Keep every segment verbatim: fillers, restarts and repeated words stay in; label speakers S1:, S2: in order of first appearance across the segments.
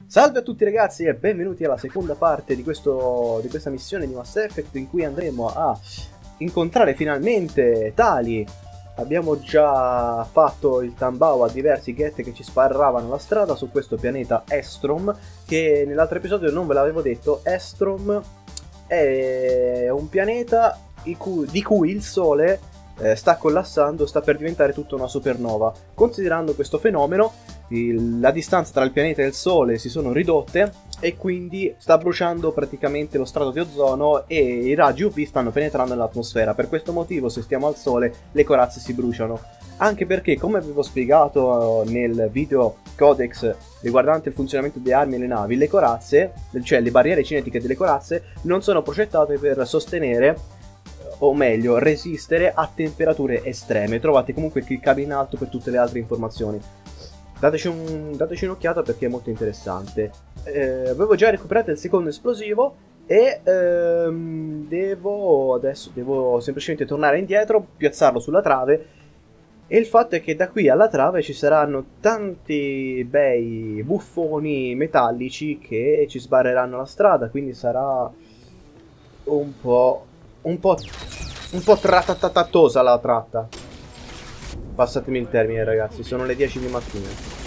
S1: Salve a tutti ragazzi e benvenuti alla seconda parte di, questo, di questa missione di Mass Effect in cui andremo a incontrare finalmente Tali. Abbiamo già fatto il tambao a diversi Geth che ci sparravano la strada su questo pianeta Estrom, che nell'altro episodio non ve l'avevo detto. Estrom è un pianeta di cui, di cui il Sole eh, sta collassando, sta per diventare tutta una supernova. Considerando questo fenomeno, il, la distanza tra il pianeta e il Sole si sono ridotte e quindi sta bruciando praticamente lo strato di ozono e i raggi U V stanno penetrando nell'atmosfera. Per questo motivo, se stiamo al Sole, le corazze si bruciano. Anche perché, come avevo spiegato nel video Codex riguardante il funzionamento delle armi e le navi, le corazze, cioè le barriere cinetiche delle corazze, non sono progettate per sostenere, o meglio, resistere a temperature estreme. Trovate comunque cliccabile in alto per tutte le altre informazioni. Dateci, un, dateci un'occhiata perché è molto interessante. Eh, avevo già recuperato il secondo esplosivo e ehm, devo adesso devo semplicemente tornare indietro, piazzarlo sulla trave. E il fatto è che da qui alla trave ci saranno tanti bei buffoni metallici che ci sbarreranno la strada, quindi sarà un po' un po' un po' trattatatatosa la tratta. Passatemi il termine ragazzi, sono le dieci di mattina.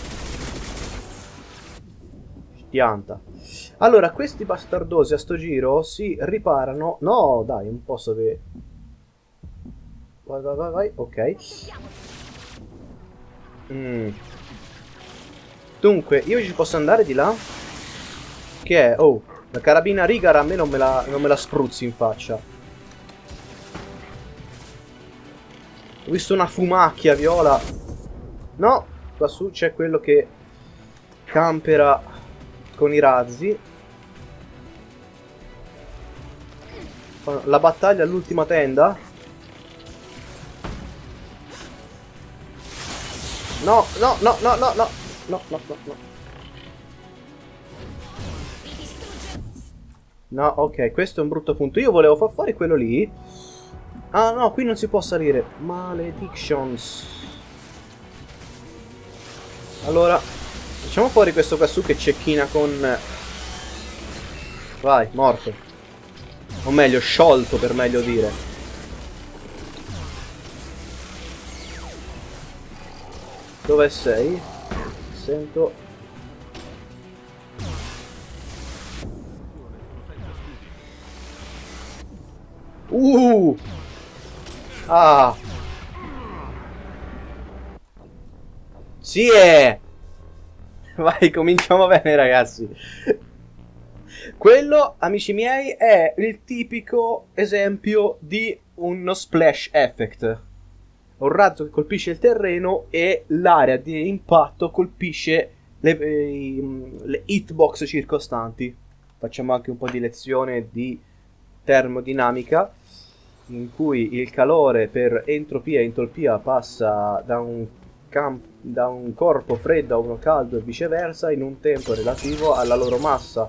S1: Pianta. Allora, questi bastardosi a sto giro si riparano. No, dai, non posso avere. Vai, vai, vai, vai, ok. Mm. Dunque, io ci posso andare di là? Che è? Oh, la carabina Rigar a me non me la, non me la spruzzi in faccia. Ho visto una fumacchia viola. No, qua su c'è quello che campera con i razzi. La battaglia all'ultima tenda. No, no, no, no, no, no. No, no, no, no. No, ok, questo è un brutto punto. Io volevo far fuori quello lì. Ah no, qui non si può salire. Maledictions. Allora, facciamo fuori questo qua su che cecchina con... Vai, morto. O meglio, sciolto per meglio dire. Dove sei? Sento... Uh! Ah! Sì è! Vai, cominciamo bene ragazzi. Quello, amici miei, è il tipico esempio di uno splash effect. Un razzo che colpisce il terreno e l'area di impatto colpisce le, eh, le hitbox circostanti. Facciamo anche un po' di lezione di termodinamica, in cui il calore per entropia e entropia passa da un, da un corpo freddo a uno caldo e viceversa in un tempo relativo alla loro massa.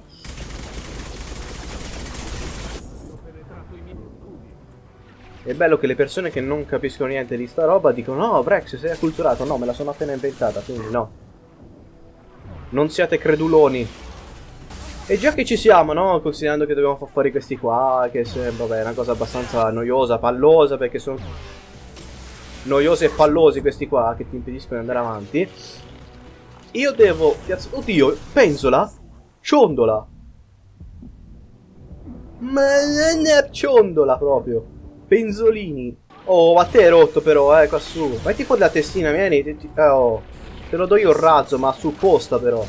S1: È bello che le persone che non capiscono niente di sta roba dicono: no, Brex, sei acculturato. No, me la sono appena inventata, quindi no. Non siate creduloni. E già che ci siamo, no? Considerando che dobbiamo far fuori questi qua, che sembra, vabbè, una cosa abbastanza noiosa, pallosa, perché sono noiosi e pallosi questi qua, che ti impediscono di andare avanti. Io devo piazzare... Oddio, penzola? Ciondola! Ma non è ciondola proprio! Penzolini! Oh, ma te è rotto però, eh, qua su. Metti fuori la testina, vieni. Ti, ti, eh, oh. Te lo do io il razzo, ma supposta però.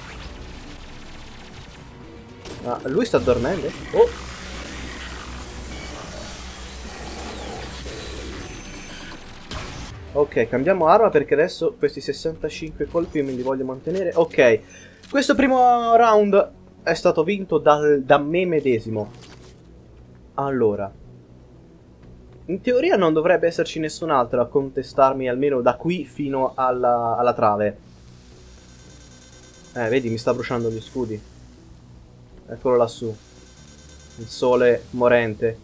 S1: Ah, lui sta dormendo? Oh! Ok, cambiamo arma perché adesso questi sessantacinque colpi me li voglio mantenere. Ok, questo primo round è stato vinto dal, da me medesimo. Allora, in teoria non dovrebbe esserci nessun altro a contestarmi almeno da qui fino alla, alla trave. Eh, vedi, mi sta bruciando gli scudi. Eccolo lassù. Il sole morente.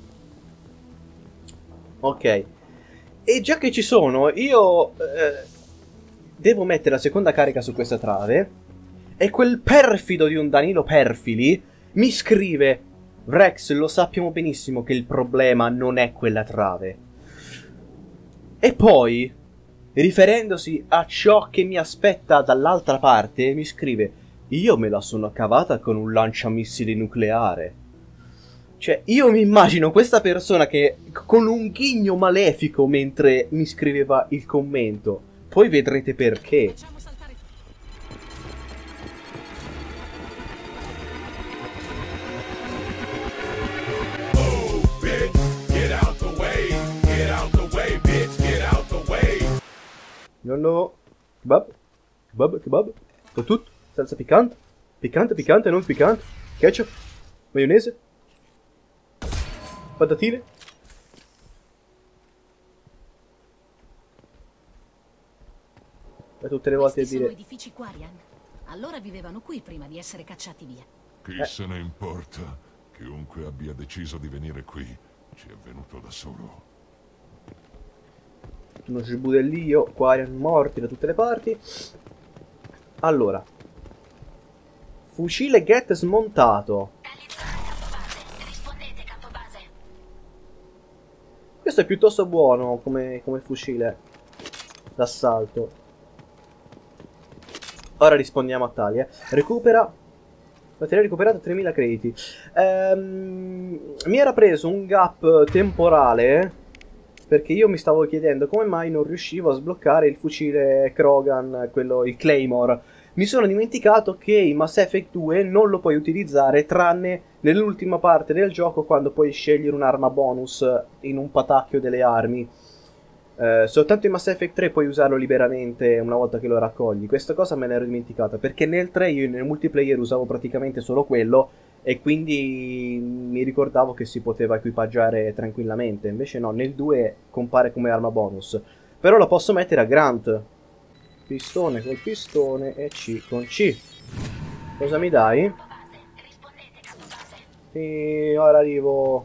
S1: Ok. E già che ci sono, io eh, devo mettere la seconda carica su questa trave E quel perfido di un Danilo Perfili mi scrive: Rex, lo sappiamo benissimo che il problema non è quella trave. E poi, riferendosi a ciò che mi aspetta dall'altra parte, mi scrive: io me la sono cavata con un lanciamissili nucleare. Cioè, io mi immagino questa persona che con un ghigno malefico mentre mi scriveva il commento. Poi vedrete perché. No, no. Kebab. Kebab, kebab. Con tutto. Salsa piccante. Piccante, piccante, non piccante. Ketchup. Maionese. Patatine. E tutte le volte a dire...
S2: sono edifici Quarian. Allora vivevano qui prima di essere cacciati via.
S3: Chi
S1: Eh.
S3: se ne importa? Chiunque abbia deciso di venire qui ci è venuto da solo.
S1: Uno sbudellio, Quarian morti da tutte le parti. Allora. Fucile Get smontato.
S2: Rispondete, campo base.
S1: Questo è piuttosto buono come, come fucile d'assalto. Ora rispondiamo a tali, eh. Recupera. Materiale recuperato tremila crediti. Ehm, mi era preso un gap temporale perché io mi stavo chiedendo come mai non riuscivo a sbloccare il fucile Krogan, quello, il Claymore. Mi sono dimenticato che in Mass Effect due non lo puoi utilizzare tranne nell'ultima parte del gioco, quando puoi scegliere un'arma bonus in un patacchio delle armi. Eh, soltanto in Mass Effect tre puoi usarlo liberamente una volta che lo raccogli. Questa cosa me l'ero dimenticata, perché nel tre io nel multiplayer usavo praticamente solo quello e quindi mi ricordavo che si poteva equipaggiare tranquillamente. Invece no, nel due compare come arma bonus. Però la posso mettere a Grant. Pistone col pistone e C con C. Cosa mi dai? E ora arrivo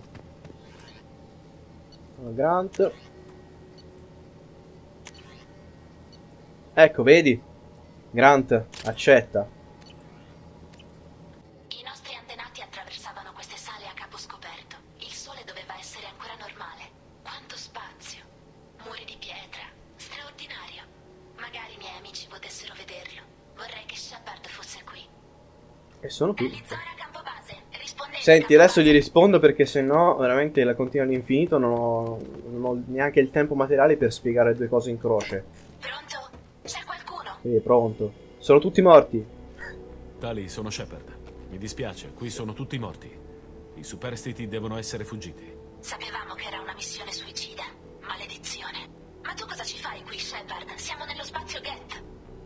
S1: a Grant. Ecco, vedi? Grant, accetta.
S2: I nostri antenati attraversavano queste sale a capo scoperto. Il sole doveva essere ancora normale. Quanto spazio. Muri di pietra. Straordinario. Magari i miei amici potessero vederlo. Vorrei che Shepard fosse qui.
S1: E sono qui.
S2: Alizora, campo base. Rispondete,
S1: Senti,
S2: campo
S1: adesso
S2: base.
S1: gli rispondo perché se no veramente la continua all'infinito. Non ho, non ho neanche il tempo materiale per spiegare due cose in croce.
S2: Pronto? C'è qualcuno?
S1: Quindi pronto. Sono tutti morti.
S4: Tali, sono Shepard. Mi dispiace, qui sono tutti morti. I superstiti devono essere fuggiti.
S2: Sapevamo che era una missione suicida. Maledizione. Ma tu cosa ci fai qui, Shepard? Siamo nello spazio Geth.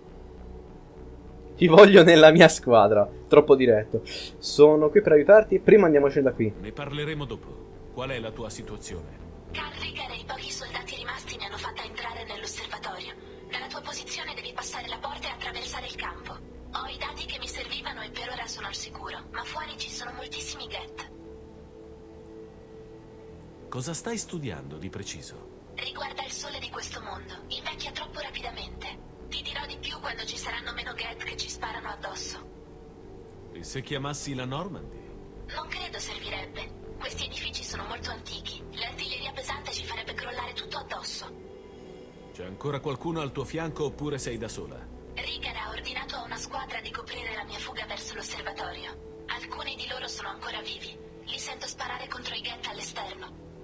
S1: Ti voglio nella mia squadra. Troppo diretto. Sono qui per aiutarti. Prima andiamocene da qui.
S4: Ne parleremo dopo. Qual è la tua situazione?
S2: Carl Rigger e i pochi soldati rimasti mi hanno fatta entrare nell'osservatorio. Dalla tua posizione devi passare la porta e attraversare il campo. Ho i dati che mi servivano e per ora sono al sicuro, ma fuori ci sono moltissimi Geth.
S4: Cosa stai studiando di preciso?
S2: Riguarda il sole di questo mondo, invecchia troppo rapidamente. Ti dirò di più quando ci saranno meno Geth che ci sparano addosso.
S4: E se chiamassi la Normandy?
S2: Non credo servirebbe. Questi edifici sono molto antichi. L'artiglieria pesante ci farebbe crollare tutto addosso.
S4: C'è ancora qualcuno al tuo fianco oppure sei da sola?
S2: Rigger ha ordinato a una squadra di coprire la mia fuga verso l'osservatorio. Alcuni di loro sono ancora vivi. Li sento sparare contro i Geth all'esterno.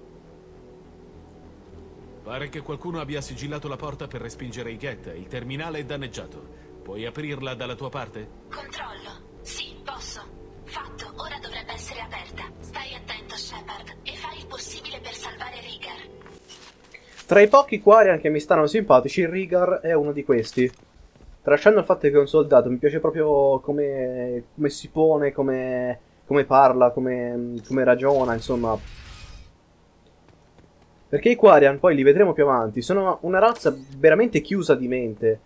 S4: Pare che qualcuno abbia sigillato la porta per respingere i Geth. Il terminale è danneggiato. Puoi aprirla dalla tua parte?
S2: Controllo. Sì, posso. Fatto, ora dovrebbe essere aperta. Stai attento, Shepard, e fai il possibile per salvare Rigger.
S1: Tra i pochi Quarian che mi stanno simpatici, Rigger è uno di questi. Tralasciando il fatto che è un soldato, mi piace proprio come, come si pone, come, come parla, come, come ragiona, insomma. Perché i Quarian, poi li vedremo più avanti, sono una razza veramente chiusa di mente.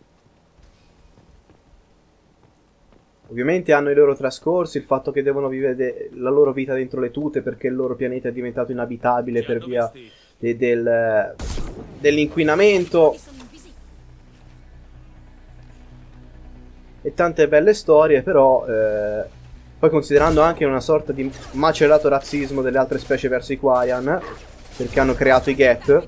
S1: Ovviamente hanno i loro trascorsi, il fatto che devono vivere la loro vita dentro le tute perché il loro pianeta è diventato inabitabile per via de del, dell'inquinamento. e tante belle storie, però eh, poi considerando anche una sorta di macerato razzismo delle altre specie verso i Quarian, perché hanno creato i Geth,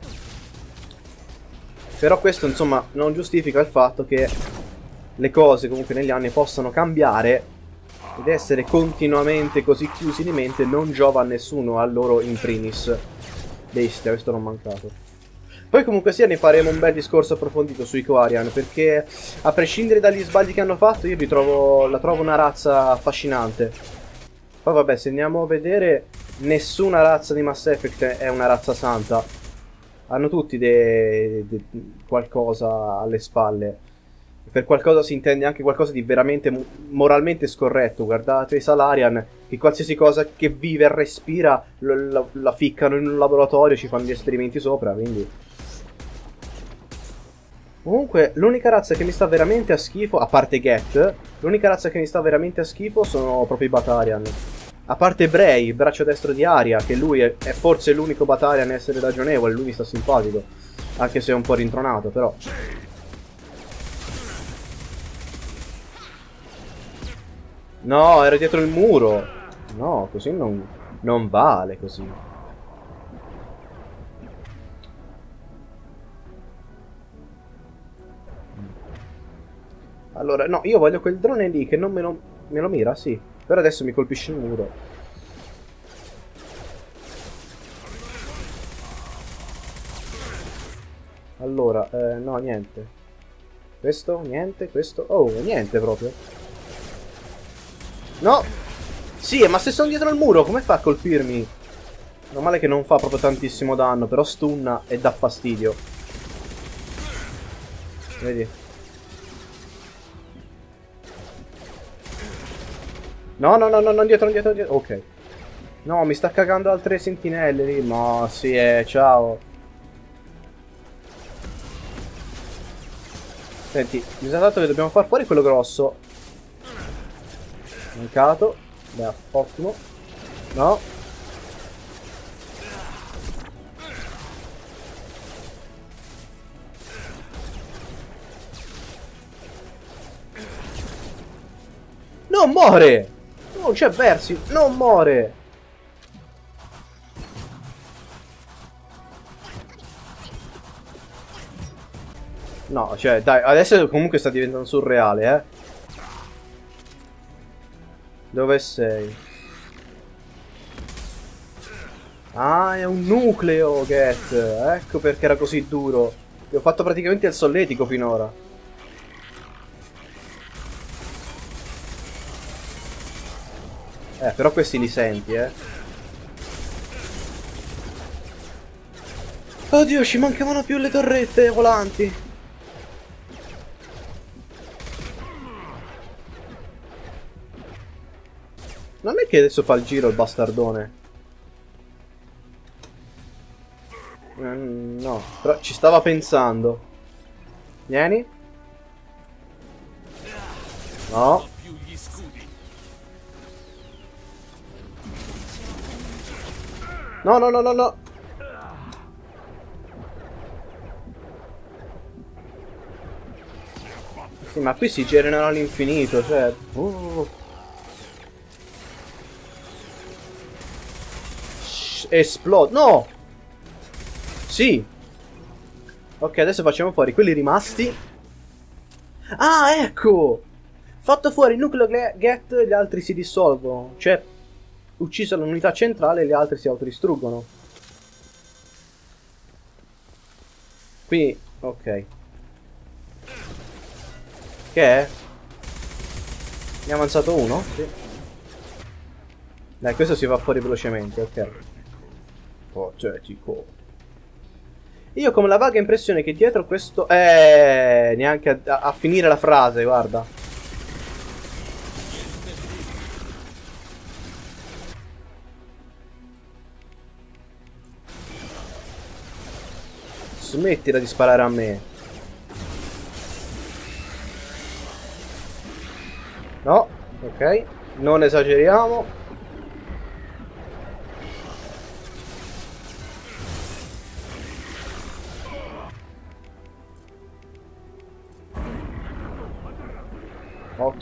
S1: però questo insomma non giustifica il fatto che le cose comunque negli anni possano cambiare, ed essere continuamente così chiusi di mente non giova a nessuno, a loro in primis. Bestia, questo non mancato. Poi comunque sia ne faremo un bel discorso approfondito sui Quarian, perché a prescindere dagli sbagli che hanno fatto io li trovo, la trovo una razza affascinante. Poi vabbè, se andiamo a vedere, nessuna razza di Mass Effect è una razza santa. Hanno tutti de, de, qualcosa alle spalle. Per qualcosa si intende anche qualcosa di veramente moralmente scorretto. Guardate i Salarian, che qualsiasi cosa che vive e respira la, la ficcano in un laboratorio, ci fanno gli esperimenti sopra, quindi... Comunque, l'unica razza che mi sta veramente a schifo, a parte Geth, l'unica razza che mi sta veramente a schifo sono proprio i Batarian. A parte Bray, il braccio destro di Aria, che lui è, è forse l'unico Batarian a essere ragionevole, lui mi sta simpatico. Anche se è un po' rintronato, però... No, era dietro il muro. No, così non, non vale così. Allora, no, io voglio quel drone lì che non me lo, me lo mira, sì. Però adesso mi colpisce il muro. Allora, eh, no, niente. Questo, niente, questo... Oh, niente proprio. No! Sì, ma se sono dietro il muro, come fa a colpirmi? Meno male che non fa proprio tantissimo danno, però stunna e dà fastidio. Vedi? No, no, no, no, non dietro, non dietro, dietro. Ok. No, mi sta cagando altre sentinelle lì. Ma sì, eh, ciao. Senti, mi sa tanto che dobbiamo far fuori quello grosso. Mancato. Beh, ottimo. No. Non muore! Non c'è versi, non muore! No, cioè, dai, adesso comunque sta diventando surreale, eh. Dove sei? Ah, è un nucleo, Geth. Ecco perché era così duro. Ti ho fatto praticamente il solletico finora. Eh, però questi li senti, eh. Oddio, ci mancavano più le torrette volanti. Non è che adesso fa il giro il bastardone. Mm, no, però ci stava pensando. Vieni. No. No, no, no, no, no. Sì, ma qui si generano all'infinito, cioè... Uh. Esplode. No! Sì. Ok, adesso facciamo fuori quelli rimasti. Ah, ecco! Fatto fuori il nucleo Geth, gli altri si dissolvono. Cioè, ucciso l'unità centrale e gli altri si autodistruggono. Quindi, ok. Che è? Ne è avanzato uno? Sì. Dai, questo si va fuori velocemente, ok. Patetico. Io ho come la vaga impressione che dietro questo... Eh, neanche a, a, a finire la frase, guarda. Smettila di sparare a me. No, ok. Non esageriamo.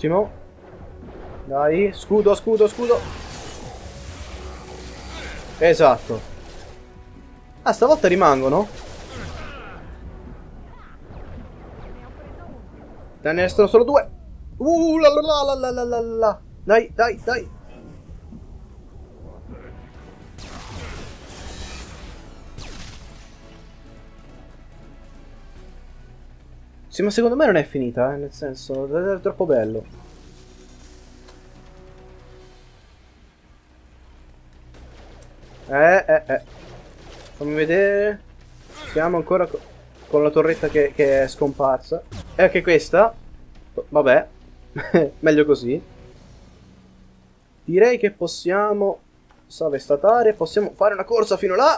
S1: l'ultimo. Dai, scudo, scudo, scudo. Esatto. Ah, stavolta rimangono? Ne restano solo due. Uh, la la la la la la la. Dai, dai, dai. Sì, ma secondo me non è finita, eh, nel senso, è troppo bello. Eh, eh, eh. Fammi vedere. Siamo ancora co con la torretta che, che è scomparsa. E anche questa. Vabbè. Meglio così. Direi che possiamo salvestatare. Possiamo fare una corsa fino là.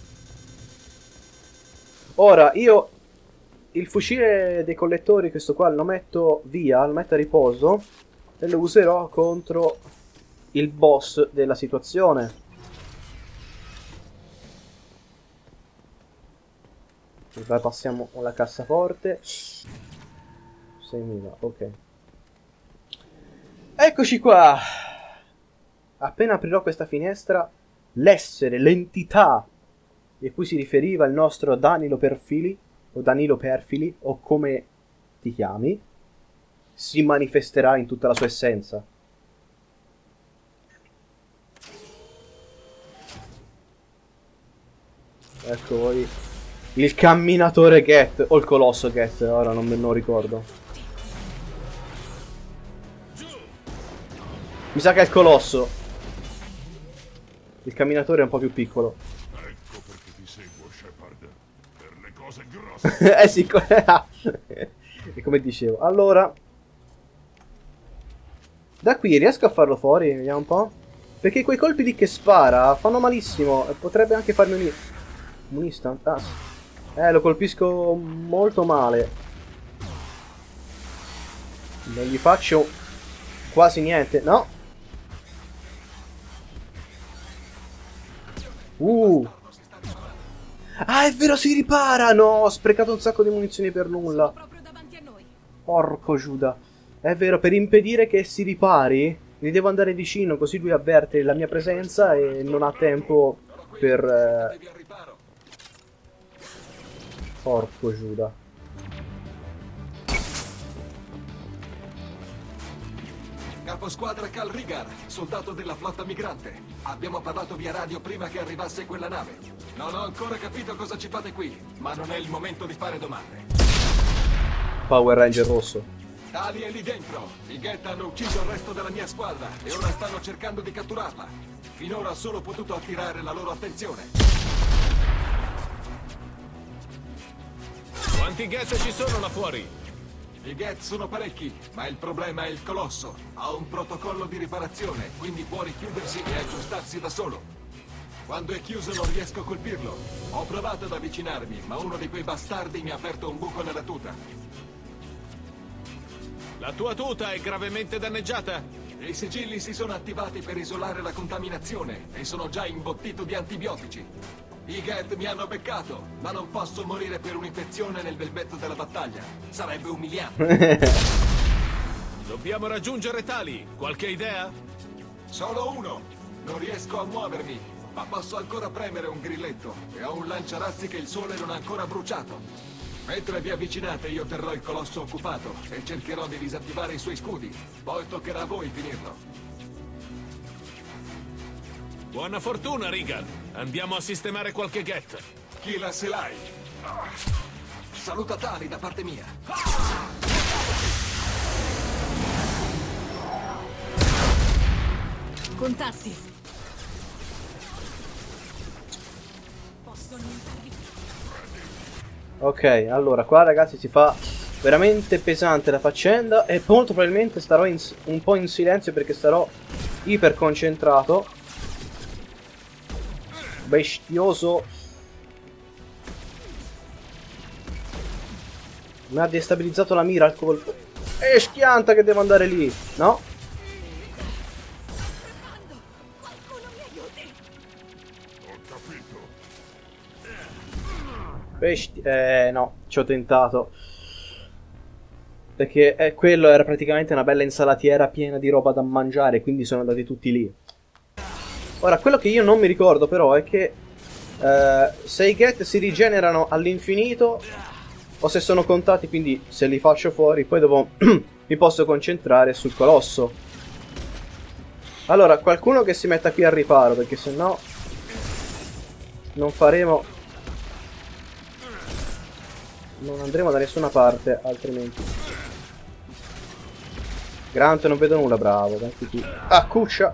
S1: Ora, io... il fucile dei collettori, questo qua, lo metto via, lo metto a riposo e lo userò contro il boss della situazione. Poi passiamo alla cassaforte. seimila, ok. Eccoci qua. Appena aprirò questa finestra, l'essere, l'entità di cui si riferiva il nostro Danilo Perfili, o Danilo Perfili, o come ti chiami, si manifesterà in tutta la sua essenza. Ecco voi. Il camminatore Get, o il colosso Get, ora non me lo ricordo. Mi sa che è il colosso. Il camminatore è un po' più piccolo.
S3: Ecco perché ti seguo, Shepard. Per le cose grosse.
S1: Eh sì, e come dicevo. Allora, da qui riesco a farlo fuori, vediamo un po'. Perché quei colpi lì che spara fanno malissimo. E potrebbe anche farmi un, un instant. Ah, sì. Eh, lo colpisco molto male. Non gli faccio quasi niente, no? Uh. Ah, è vero, si ripara! No, ho sprecato un sacco di munizioni per nulla. Porco Giuda. È vero, per impedire che si ripari, gli devo andare vicino, così lui avverte la mia presenza e non ha tempo per... Eh... Porco Giuda.
S5: Caposquadra Cal Rigar, soldato della flotta migrante. Abbiamo parlato via radio prima che arrivasse quella nave. Non ho ancora capito cosa ci fate qui, ma non è il momento di fare domande.
S1: Power Ranger rosso.
S5: Tali è lì dentro. I Geth hanno ucciso il resto della mia squadra e ora stanno cercando di catturarla. Finora ho solo potuto attirare la loro attenzione.
S4: Quanti Geth ci sono là fuori?
S5: I Geth sono parecchi, ma il problema è il colosso. Ha un protocollo di riparazione, quindi può richiudersi e aggiustarsi da solo. Quando è chiuso non riesco a colpirlo. Ho provato ad avvicinarmi, ma uno di quei bastardi mi ha aperto un buco nella tuta.
S4: La tua tuta è gravemente danneggiata?
S5: I sigilli si sono attivati per isolare la contaminazione e sono già imbottito di antibiotici. I Geth mi hanno beccato, ma non posso morire per un'infezione nel bel mezzo della battaglia. Sarebbe umiliante.
S4: Dobbiamo raggiungere Tali. Qualche idea?
S5: Solo uno. Non riesco a muovermi, ma posso ancora premere un grilletto e ho un lanciarazzi che il sole non ha ancora bruciato. Mentre vi avvicinate io terrò il colosso occupato e cercherò di disattivare i suoi scudi. Poi toccherà a voi finirlo.
S4: Buona fortuna, Regan. Andiamo a sistemare qualche Geth.
S5: Chi la se l'hai? Saluta Tali da parte mia.
S6: Contatti. Possono intervenire.
S1: Ok, allora qua ragazzi si fa veramente pesante la faccenda e molto probabilmente starò in, un po' in silenzio perché starò iper concentrato. Bestioso. Mi ha destabilizzato la mira al colpo. E schianta che devo andare lì, no? Besti... Eh, no, ci ho tentato. Perché eh, quello era praticamente una bella insalatiera piena di roba da mangiare, quindi sono andati tutti lì. Ora, quello che io non mi ricordo però è che eh, se i get si rigenerano all'infinito o se sono contati, quindi se li faccio fuori poi dopo mi posso concentrare sul colosso. Allora, qualcuno che si metta qui al riparo, perché sennò non faremo... non andremo da nessuna parte, altrimenti. Grant, non vedo nulla, bravo. Qui. Ah, cuccia.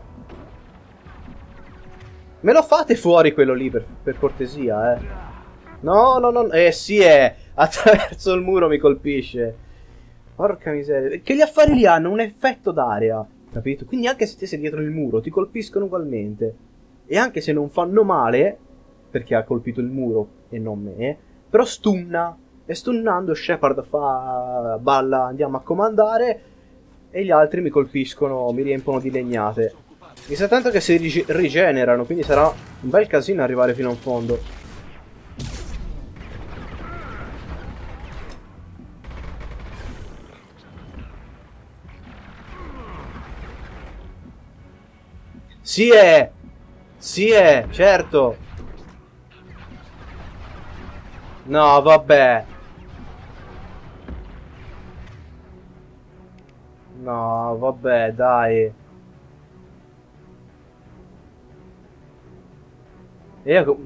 S1: Me lo fate fuori quello lì, per, per cortesia, eh. No, no, no. Eh, sì, è. Attraverso il muro mi colpisce. Porca miseria. Che gli affari lì hanno un effetto d'aria, capito? Quindi anche se ti sei dietro il muro, ti colpiscono ugualmente. E anche se non fanno male, perché ha colpito il muro e non me, però stunna. E stunnando Shepard fa balla, andiamo a comandare, e gli altri mi colpiscono, mi riempono di legnate. Mi sa tanto che si rigenerano, quindi sarà un bel casino arrivare fino in fondo. Sì è! Sì è, certo! No, vabbè! No, vabbè, dai. Io...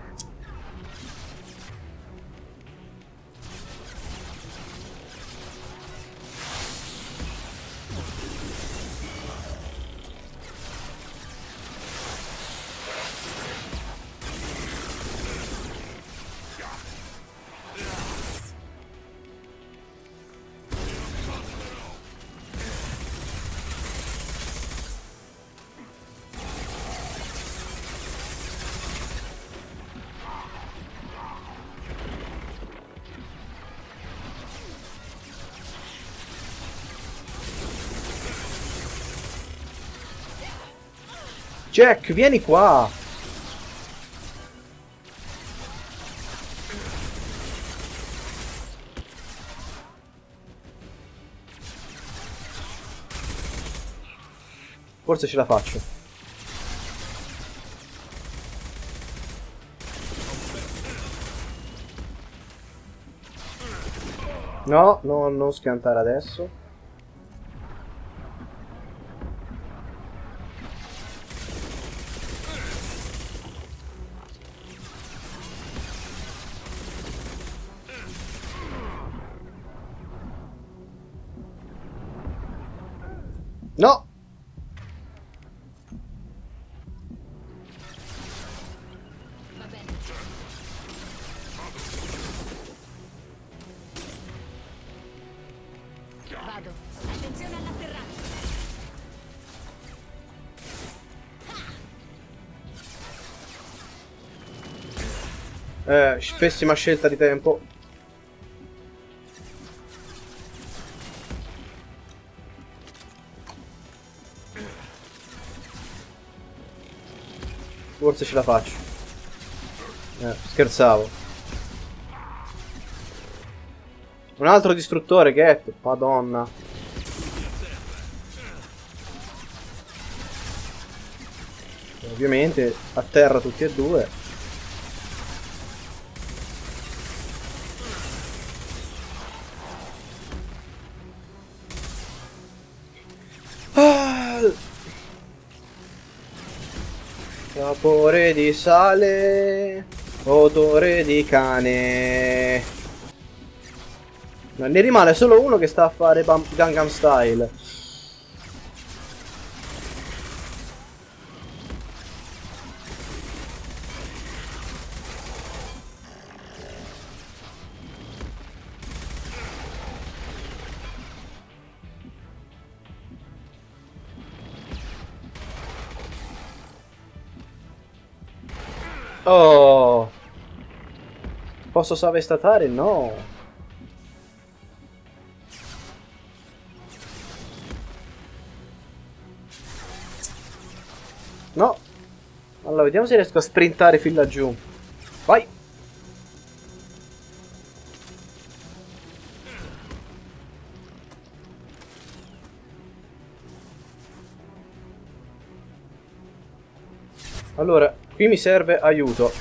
S1: Jack, vieni qua! Forse ce la faccio. No, no, non schiantare adesso. No!
S2: Va bene. Vado. Attenzione all'atterraggio.
S1: Eh, pessima scelta di tempo. Forse ce la faccio. Eh, scherzavo. Un altro distruttore, Get. Madonna. Ovviamente a terra tutti e due. Sapore di sale, odore di cane. Ne rimane solo uno che sta a fare Gangnam Style. Oh, posso salvestatare? No. No. Allora, vediamo se riesco a sprintare fin laggiù. Vai. Allora, qui mi serve aiuto.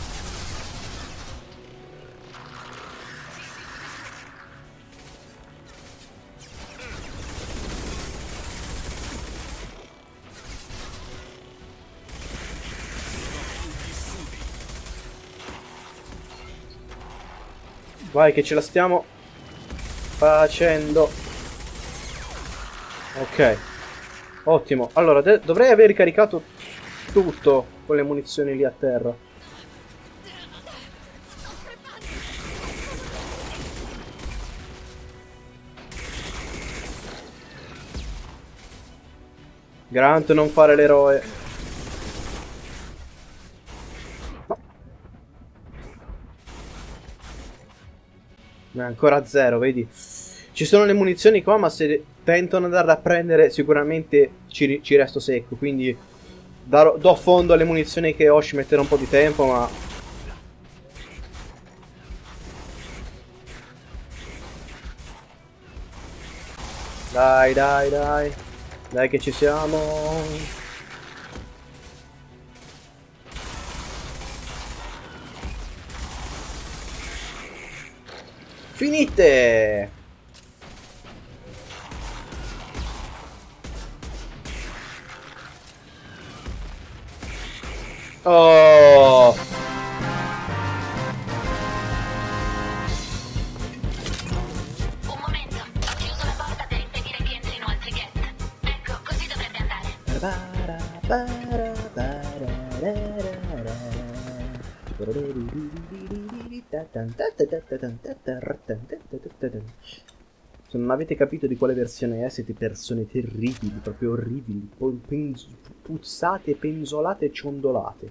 S1: Vai che ce la stiamo facendo. Ok. Ottimo. Allora, dovrei aver ricaricato tutto con le munizioni lì a terra. Grant, non fare l'eroe. È ancora zero, vedi? Ci sono le munizioni qua, ma se tentano di andarle a prendere sicuramente ci, ci resto secco. Quindi darò, do fondo alle munizioni che ho, ci metterò un po' di tempo, ma... Dai, dai, dai. Dai che ci siamo. Finite! Oh!
S2: Un momento, ho chiuso la porta per impedire che entrino altri Geth. Ecco, così dovrebbe andare.
S1: Se non avete capito di quale versione è, siete persone terribili, proprio orribili, puzzate, penzolate e ciondolate.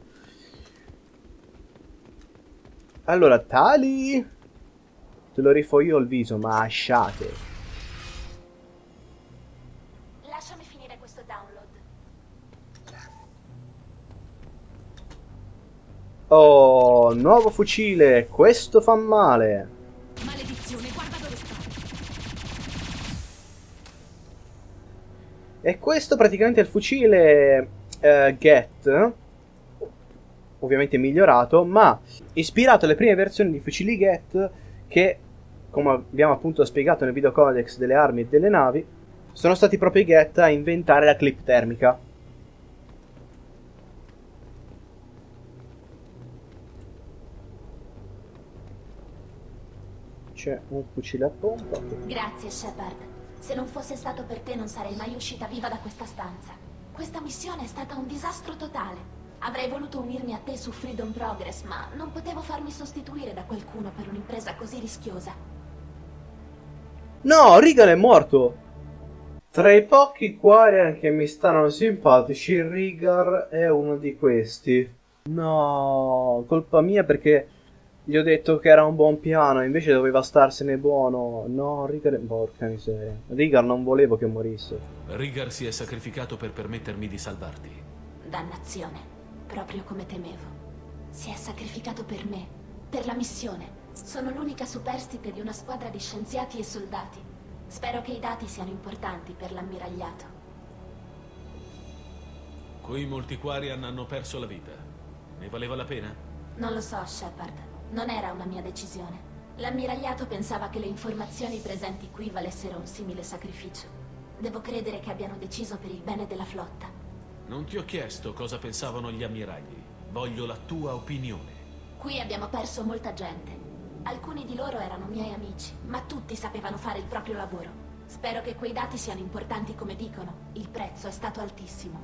S1: Allora, Tali, te lo rifo io il viso, ma asciate.
S2: Lasciami finire questo download.
S1: Oh, nuovo fucile, questo fa male.
S2: Maledizione, guarda dove sta.
S1: E questo praticamente è il fucile eh, Geth, ovviamente migliorato, ma ispirato alle prime versioni di fucili Geth che, come abbiamo appunto spiegato nel video codex delle armi e delle navi, sono stati proprio i Geth a inventare la clip termica. C'è un fucile a pompa.
S2: Grazie, Shepard. Se non fosse stato per te non sarei mai uscita viva da questa stanza. Questa missione è stata un disastro totale. Avrei voluto unirmi a te su Freedom Progress, ma non potevo farmi sostituire da qualcuno per un'impresa così rischiosa.
S1: No, Regan è morto! Tra i pochi Quarian che mi stanno simpatici, Regan è uno di questi. No, colpa mia perché gli ho detto che era un buon piano, invece doveva starsene buono. No, Regan... Porca miseria. Regan non volevo che morisse.
S4: Regan si è sacrificato per permettermi di salvarti.
S2: Dannazione. Proprio come temevo. Si è sacrificato per me, per la missione. Sono l'unica superstite di una squadra di scienziati e soldati. Spero che i dati siano importanti per l'ammiragliato.
S4: Qui molti Quarian hanno perso la vita. Ne valeva la pena?
S2: Non lo so, Shepard. Non era una mia decisione. L'ammiragliato pensava che le informazioni presenti qui valessero un simile sacrificio. Devo credere che abbiano deciso per il bene della flotta.
S4: Non ti ho chiesto cosa pensavano gli ammiragli. Voglio la tua opinione.
S2: Qui abbiamo perso molta gente. Alcuni di loro erano miei amici, ma tutti sapevano fare il proprio lavoro. Spero che quei dati siano importanti come dicono. Il prezzo è stato altissimo.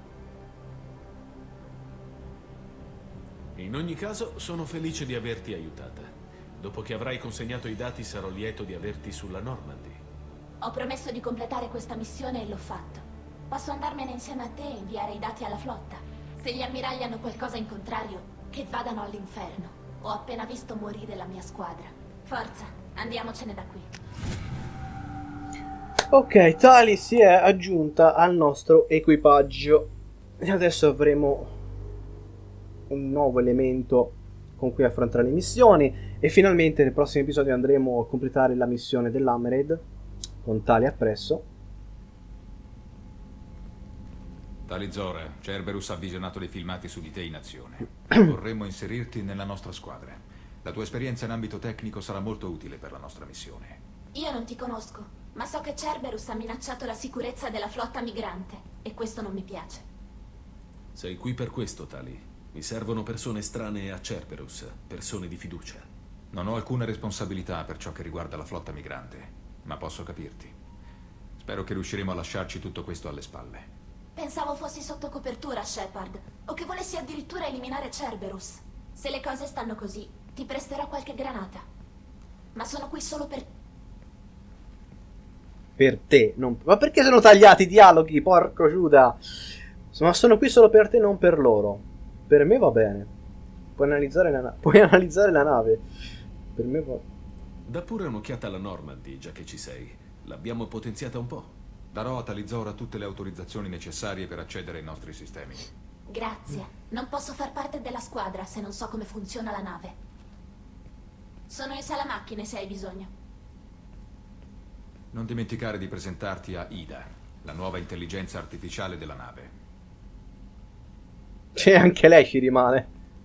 S4: In ogni caso, sono felice di averti aiutata. Dopo che avrai consegnato i dati, sarò lieto di averti sulla Normandy.
S2: Ho promesso di completare questa missione e l'ho fatto. Posso andarmene insieme a te e inviare i dati alla flotta. Se gli ammiragli hanno qualcosa in contrario, che vadano all'inferno. Ho appena visto morire la mia squadra. Forza, andiamocene da qui.
S1: Ok, Tali si è aggiunta al nostro equipaggio. E adesso avremo un nuovo elemento con cui affrontare le missioni. E finalmente nel prossimo episodio andremo a completare la missione dell'Hammerhead con Tali appresso.
S6: Talizora, Cerberus ha visionato dei filmati su di te in azione. Vorremmo inserirti nella nostra squadra. La tua esperienza in ambito tecnico sarà molto utile per la nostra missione.
S2: Io non ti conosco, ma so che Cerberus ha minacciato la sicurezza della flotta migrante, e questo non mi piace.
S4: Sei qui per questo, Tali. Mi servono persone estranee a Cerberus, persone di fiducia.
S6: Non ho alcuna responsabilità per ciò che riguarda la flotta migrante, ma posso capirti. Spero che riusciremo a lasciarci tutto questo alle spalle.
S2: Pensavo fossi sotto copertura, Shepard, o che volessi addirittura eliminare Cerberus. Se le cose stanno così, ti presterò qualche granata. Ma sono qui solo per...
S1: Per te, non... Ma perché sono tagliati i dialoghi, porco Giuda? Ma sono qui solo per te, non per loro. Per me va bene. Puoi analizzare la, na... Puoi analizzare la nave. Per me va...
S4: Da pure un'occhiata alla Normandy, già che ci sei. L'abbiamo potenziata un po'.
S6: Darò a Talizora tutte le autorizzazioni necessarie per accedere ai nostri sistemi.
S2: Grazie. Non posso far parte della squadra se non so come funziona la nave. Sono in sala macchine se hai bisogno.
S6: Non dimenticare di presentarti a Ida, la nuova intelligenza artificiale della nave.
S1: C'è anche lei ci rimane.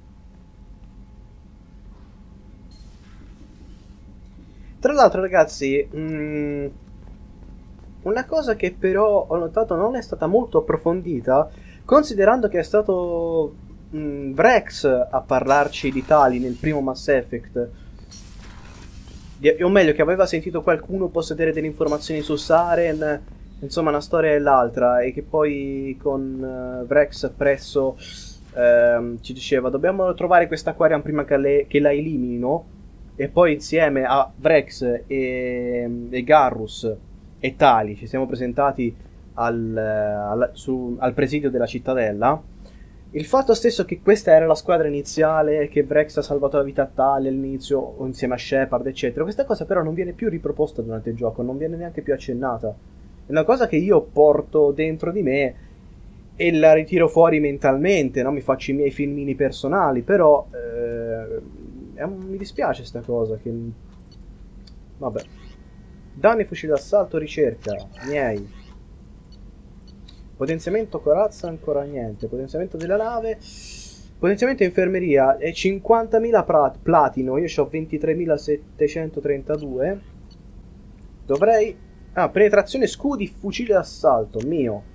S1: Tra l'altro, ragazzi, mh, una cosa che però ho notato non è stata molto approfondita, considerando che è stato mh, Vrex a parlarci di Tali nel primo Mass Effect, di, o meglio che aveva sentito qualcuno possedere delle informazioni su Saren, insomma una storia e l'altra, e che poi con uh, Vrex presso uh, ci diceva dobbiamo trovare questa Aquarium prima che, le, che la eliminino, e poi insieme a Vrex e, e Garrus e Tali ci siamo presentati al, al, su, al presidio della cittadella. Il fatto stesso che questa era la squadra iniziale, che Vrex ha salvato la vita a Tali all'inizio insieme a Shepard eccetera, questa cosa però non viene più riproposta durante il gioco, non viene neanche più accennata. È una cosa che io porto dentro di me e la ritiro fuori mentalmente, no? Mi faccio i miei filmini personali, però eh, è un, mi dispiace sta cosa che... vabbè. Danni fucili d'assalto, ricerca, miei. Potenziamento corazza, ancora niente. Potenziamento della nave. Potenziamento infermeria è cinquantamila platino, io ho ventitremilasettecentotrentadue. Dovrei... ah, penetrazione scudi, fucile d'assalto, mio.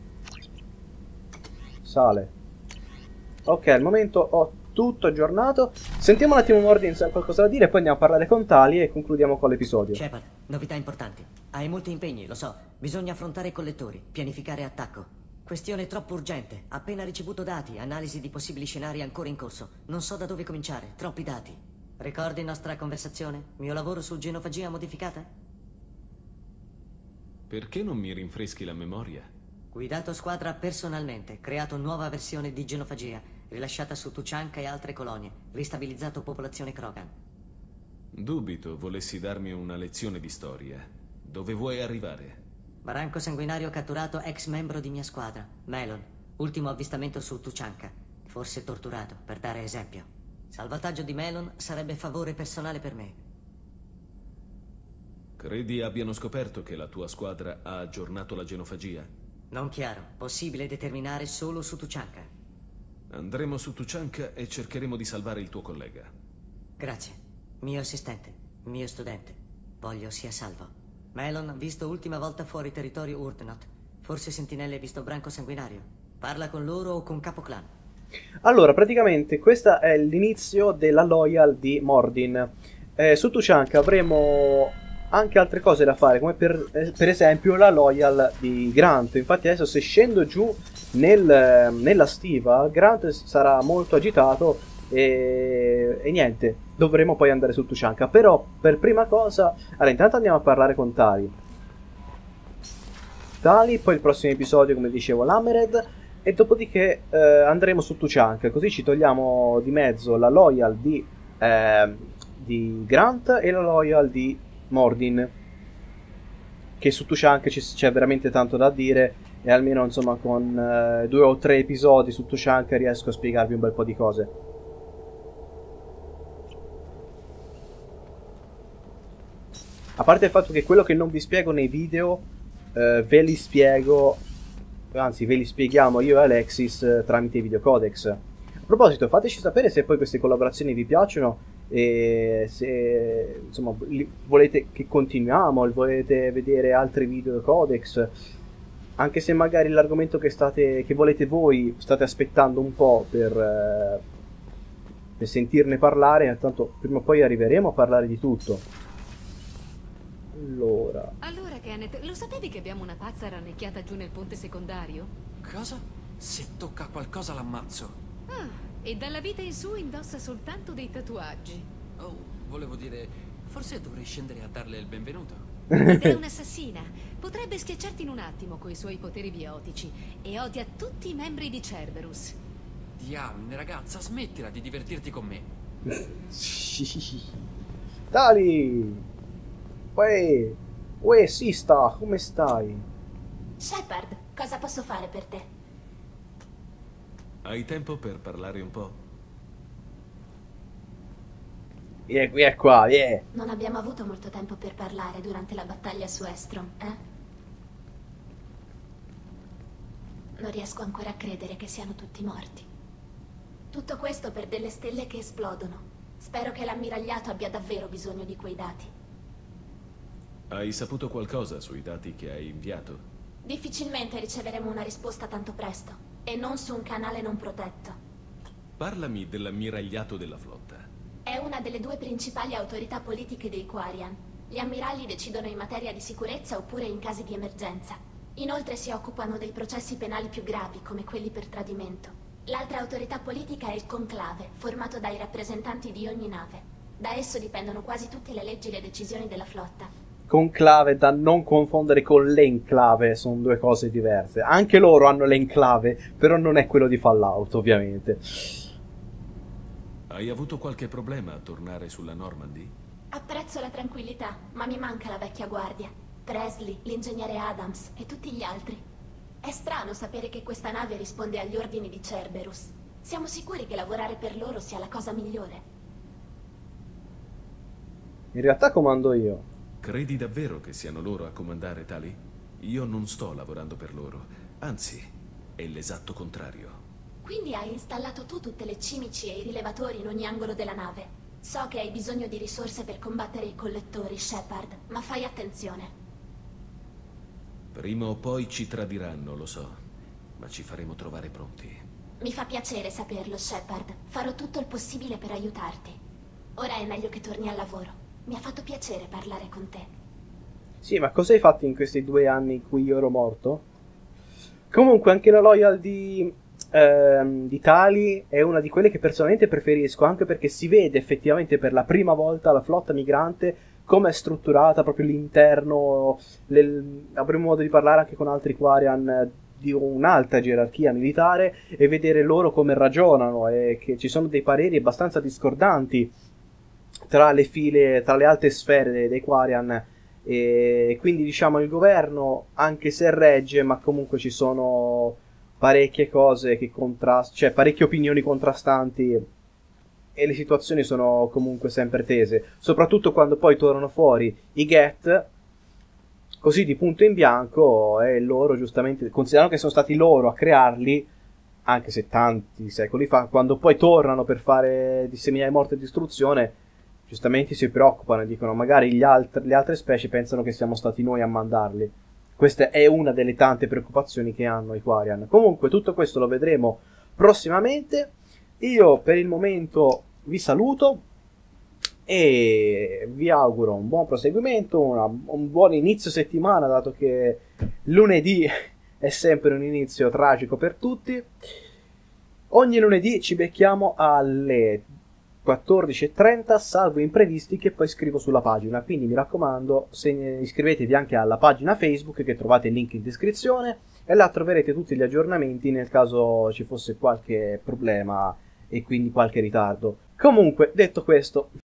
S1: Sale. Ok, al momento ho tutto aggiornato. Sentiamo un attimo Mordin se ha qualcosa da dire, poi andiamo a parlare con Tali e concludiamo con l'episodio.
S7: Shepard, novità importanti. Hai molti impegni, lo so. Bisogna affrontare i collettori, pianificare attacco. Questione troppo urgente. Appena ricevuto dati, analisi di possibili scenari ancora in corso. Non so da dove cominciare, troppi dati. Ricordi nostra conversazione? Mio lavoro su genofagia modificata?
S4: Perché non mi rinfreschi la memoria?
S7: Guidato squadra personalmente, creato nuova versione di genofagia, rilasciata su Tuchanka e altre colonie, ristabilizzato popolazione Krogan.
S4: Dubito volessi darmi una lezione di storia. Dove vuoi arrivare?
S7: Branco sanguinario catturato ex membro di mia squadra, Melon. Ultimo avvistamento su Tuchanka. Forse torturato, per dare esempio. Salvataggio di Melon sarebbe favore personale per me.
S4: Credi abbiano scoperto che la tua squadra ha aggiornato la genofagia?
S7: Non chiaro, possibile determinare solo su Tuchanka.
S4: Andremo su Tuchanka e cercheremo di salvare il tuo collega.
S7: Grazie. Mio assistente, mio studente. Voglio sia salvo. Melon, visto ultima volta fuori territorio Urdnot. Forse sentinelle visto branco sanguinario. Parla con loro o con capo clan.
S1: Allora, praticamente questo è l'inizio della Loyal di Mordin. Eh, su Tuchanka avremo anche altre cose da fare, come per, eh, per esempio la Loyal di Grant. Infatti adesso se scendo giù nel, nella stiva, Grant sarà molto agitato e, e niente, dovremo poi andare su Tuchanka. Però per prima cosa, allora intanto andiamo a parlare con Tali. Tali, poi il prossimo episodio come dicevo l'Hammered, e dopodiché eh, andremo su Tuchanka, così ci togliamo di mezzo la Loyal di, eh, di Grant e la Loyal di Mordin, che su Tuchanka c'è veramente tanto da dire, e almeno insomma con eh, due o tre episodi su Tuchanka riesco a spiegarvi un bel po' di cose. A parte il fatto che quello che non vi spiego nei video eh, ve li spiego anzi ve li spieghiamo io e Alexis eh, tramite videocodex. A proposito, fateci sapere se poi queste collaborazioni vi piacciono e se insomma li, volete che continuiamo, volete vedere altri videocodex, anche se magari l'argomento che state che volete voi state aspettando un po' per, eh, per sentirne parlare, tanto prima o poi arriveremo a parlare di tutto. Allora,
S8: Allora, Kenneth, lo sapevi che abbiamo una pazza rannicchiata giù nel ponte secondario?
S9: Cosa? Se tocca qualcosa l'ammazzo.
S8: Ah, e dalla vita in su indossa soltanto dei tatuaggi.
S9: Oh, volevo dire, forse dovrei scendere a darle il benvenuto.
S8: Ed è un'assassina. Potrebbe schiacciarti in un attimo coi suoi poteri biotici e odia tutti i membri di Cerberus.
S9: Diamine, ragazza, smettila di divertirti con me.
S1: Tali! Uè, uè, Sista, come stai?
S2: Shepard, cosa posso fare per te?
S4: Hai tempo per parlare un po'?
S1: Vieni qui, è qua, vieni!
S2: Non abbiamo avuto molto tempo per parlare durante la battaglia su Estrom, eh? Non riesco ancora a credere che siano tutti morti. Tutto questo per delle stelle che esplodono. Spero che l'ammiragliato abbia davvero bisogno di quei dati.
S4: Hai saputo qualcosa sui dati che hai inviato?
S2: Difficilmente riceveremo una risposta tanto presto. E non su un canale non protetto.
S4: Parlami dell'ammiragliato della flotta.
S2: È una delle due principali autorità politiche dei Quarian. Gli ammiragli decidono in materia di sicurezza oppure in casi di emergenza. Inoltre si occupano dei processi penali più gravi, come quelli per tradimento. L'altra autorità politica è il Conclave, formato dai rappresentanti di ogni nave. Da esso dipendono quasi tutte le leggi e le decisioni della flotta.
S1: Conclave, da non confondere con l'enclave, sono due cose diverse. Anche loro hanno l'enclave, però non è quello di Fallout, ovviamente.
S4: Hai avuto qualche problema a tornare sulla Normandy?
S2: Apprezzo la tranquillità, ma mi manca la vecchia guardia. Presley, l'ingegnere Adams e tutti gli altri. È strano sapere che questa nave risponde agli ordini di Cerberus. Siamo sicuri che lavorare per loro sia la cosa migliore?
S1: In realtà comando io.
S4: Credi davvero che siano loro a comandare, Tali? Io non sto lavorando per loro, anzi, è l'esatto contrario.
S2: Quindi hai installato tu tutte le cimici e i rilevatori in ogni angolo della nave. So che hai bisogno di risorse per combattere i collettori, Shepard, ma fai attenzione.
S4: Prima o poi ci tradiranno, lo so, ma ci faremo trovare pronti.
S2: Mi fa piacere saperlo, Shepard. Farò tutto il possibile per aiutarti. Ora è meglio che torni al lavoro. Mi ha fatto piacere parlare con te.
S1: Sì, ma cosa hai fatto in questi due anni in cui io ero morto? Comunque anche la loyal di, ehm, di Tali è una di quelle che personalmente preferisco, anche perché si vede effettivamente per la prima volta la flotta migrante, come è strutturata, proprio l'interno. Avremo modo di parlare anche con altri Quarian di un'alta gerarchia militare e vedere loro come ragionano, e che ci sono dei pareri abbastanza discordanti tra le file, tra le alte sfere dei Quarian, e quindi diciamo il governo, anche se regge, ma comunque ci sono parecchie cose che contrastano, cioè parecchie opinioni contrastanti, e le situazioni sono comunque sempre tese, soprattutto quando poi tornano fuori i Geth così di punto in bianco, e loro giustamente, considerando che sono stati loro a crearli, anche se tanti secoli fa, quando poi tornano per fare disseminare morte e distruzione, giustamente si preoccupano e dicono magari gli altri, le altre specie pensano che siamo stati noi a mandarli. Questa è una delle tante preoccupazioni che hanno i Quarian. Comunque tutto questo lo vedremo prossimamente. Io per il momento vi saluto e vi auguro un buon proseguimento, una, un buon inizio settimana, dato che lunedì è sempre un inizio tragico per tutti. Ogni lunedì ci becchiamo alle quattordici e trenta, salvo imprevisti che poi scrivo sulla pagina, quindi mi raccomando, se iscrivetevi anche alla pagina Facebook, che trovate il link in descrizione, e là troverete tutti gli aggiornamenti nel caso ci fosse qualche problema e quindi qualche ritardo. Comunque, detto questo,